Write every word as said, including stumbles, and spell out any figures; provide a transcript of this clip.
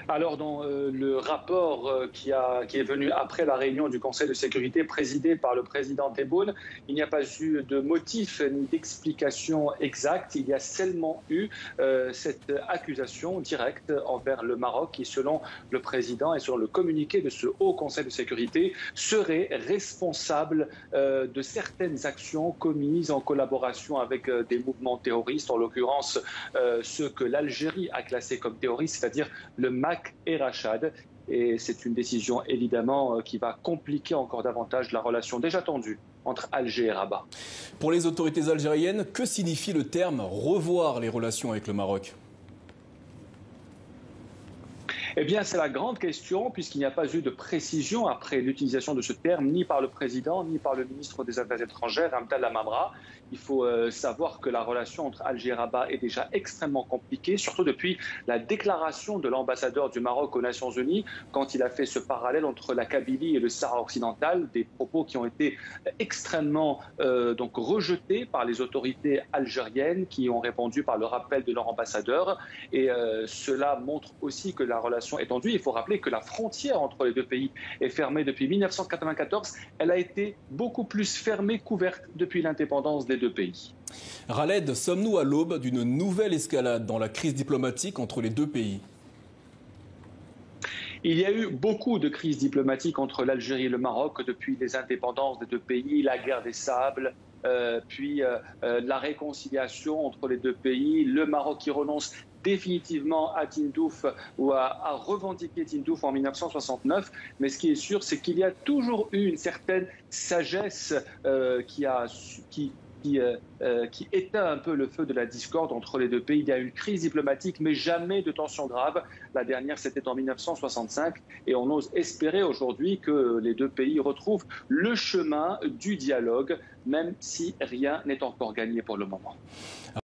Alors, dans euh, le rapport euh, qui, a, qui est venu après la réunion du Conseil de sécurité présidé par le président Tebboune, il n'y a pas eu de motif ni d'explication exacte. Il y a seulement eu euh, cette accusation directe envers le Maroc qui, selon le président et selon le communiqué de ce Haut Conseil de sécurité, serait responsable euh, de certaines actions commises en collaboration avec euh, des mouvements terroristes, en l'occurrence euh, ceux que l'Algérie a classés comme terroristes, c'est-à-dire le M A C et Rachad. Et c'est une décision évidemment qui va compliquer encore davantage la relation déjà tendue entre Alger et Rabat. Pour les autorités algériennes, que signifie le terme revoir les relations avec le Maroc ? Eh bien, c'est la grande question, puisqu'il n'y a pas eu de précision après l'utilisation de ce terme, ni par le président, ni par le ministre des Affaires étrangères, Abdallah Mamra. Il faut euh, savoir que la relation entre Alger et Rabat est déjà extrêmement compliquée, surtout depuis la déclaration de l'ambassadeur du Maroc aux Nations Unies, quand il a fait ce parallèle entre la Kabylie et le Sahara occidental, des propos qui ont été extrêmement euh, donc rejetés par les autorités algériennes, qui ont répondu par le rappel de leur ambassadeur. Et euh, cela montre aussi que la relation est tendue. Il faut rappeler que la frontière entre les deux pays est fermée depuis mille neuf cent quatre-vingt-quatorze. Elle a été beaucoup plus fermée qu'ouverte depuis l'indépendance des deux pays. Khaled, sommes-nous à l'aube d'une nouvelle escalade dans la crise diplomatique entre les deux pays ? Il y a eu beaucoup de crises diplomatiques entre l'Algérie et le Maroc depuis les indépendances des deux pays, la guerre des sables, euh, puis euh, euh, la réconciliation entre les deux pays, le Maroc qui renonce définitivement à Tindouf ou à, à revendiquer Tindouf en mille neuf cent soixante-neuf. Mais ce qui est sûr, c'est qu'il y a toujours eu une certaine sagesse euh, qui a... Qui, Qui, euh, euh, qui éteint un peu le feu de la discorde entre les deux pays. Il y a eu une crise diplomatique, mais jamais de tension grave. La dernière, c'était en mille neuf cent soixante-cinq. Et on ose espérer aujourd'hui que les deux pays retrouvent le chemin du dialogue, même si rien n'est encore gagné pour le moment.